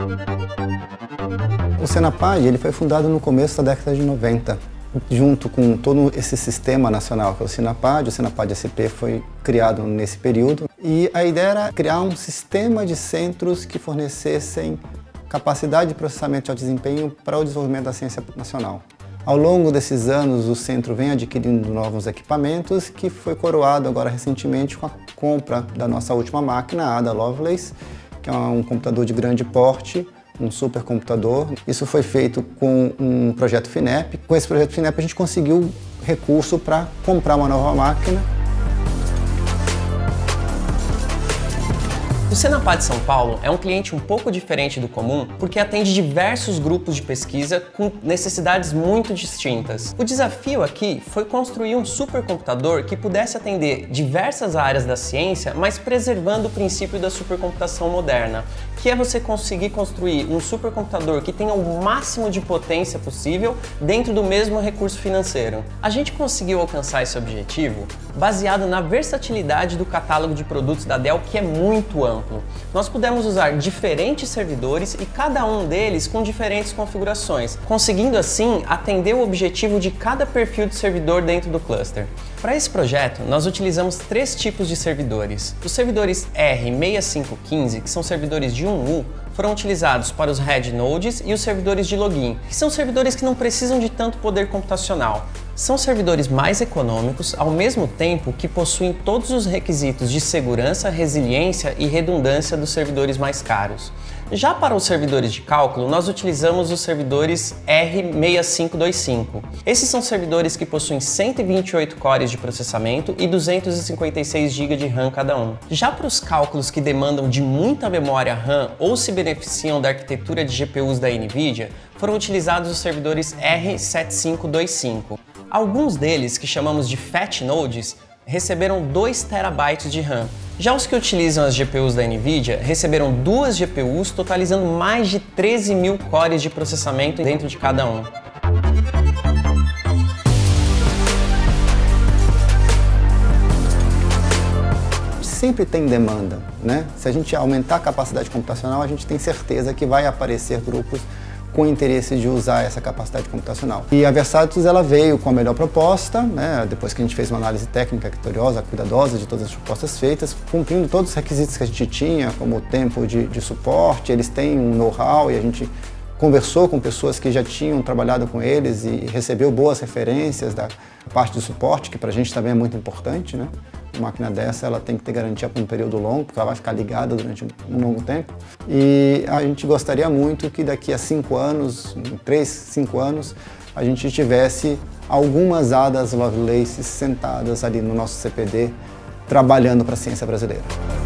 O Senapad ele foi fundado no começo da década de 90, junto com todo esse sistema nacional que é o Senapad SP foi criado nesse período. E a ideia era criar um sistema de centros que fornecessem capacidade de processamento de alto desempenho para o desenvolvimento da ciência nacional. Ao longo desses anos, o centro vem adquirindo novos equipamentos, que foi coroado agora recentemente com a compra da nossa última máquina, a Ada Lovelace, que é um computador de grande porte, um supercomputador. Isso foi feito com um projeto FINEP. Com esse projeto FINEP a gente conseguiu recurso para comprar uma nova máquina. O Senapad São Paulo é um cliente um pouco diferente do comum porque atende diversos grupos de pesquisa com necessidades muito distintas. O desafio aqui foi construir um supercomputador que pudesse atender diversas áreas da ciência, mas preservando o princípio da supercomputação moderna, que é você conseguir construir um supercomputador que tenha o máximo de potência possível dentro do mesmo recurso financeiro. A gente conseguiu alcançar esse objetivo baseado na versatilidade do catálogo de produtos da Dell, que é muito amplo. Nós pudemos usar diferentes servidores e cada um deles com diferentes configurações, conseguindo assim atender o objetivo de cada perfil de servidor dentro do cluster. Para esse projeto, nós utilizamos 3 tipos de servidores. Os servidores R6515, que são servidores de 1U, foram utilizados para os Head Nodes e os servidores de login, que são servidores que não precisam de tanto poder computacional. São servidores mais econômicos, ao mesmo tempo que possuem todos os requisitos de segurança, resiliência e redundância dos servidores mais caros. Já para os servidores de cálculo, nós utilizamos os servidores R6525. Esses são servidores que possuem 128 cores de processamento e 256 GB de RAM cada um. Já para os cálculos que demandam de muita memória RAM ou se beneficiam da arquitetura de GPUs da NVIDIA, foram utilizados os servidores R7525. Alguns deles, que chamamos de Fat Nodes, receberam 2 TB de RAM. Já os que utilizam as GPUs da NVIDIA receberam 2 GPUs, totalizando mais de 13.000 cores de processamento dentro de cada um. Sempre tem demanda, né? Se a gente aumentar a capacidade computacional, a gente tem certeza que vai aparecer grupos com interesse de usar essa capacidade computacional. E a Versatus ela veio com a melhor proposta, né? Depois que a gente fez uma análise técnica criteriosa, cuidadosa de todas as propostas feitas, cumprindo todos os requisitos que a gente tinha, como o tempo de suporte, eles têm um know-how e a gente conversou com pessoas que já tinham trabalhado com eles e recebeu boas referências da parte do suporte, que para a gente também é muito importante, né? Uma máquina dessa ela tem que ter garantia por um período longo, porque ela vai ficar ligada durante um longo tempo. E a gente gostaria muito que daqui a 5 anos, 3, 5 anos, a gente tivesse algumas Adas Lovelace sentadas ali no nosso CPD, trabalhando para a ciência brasileira.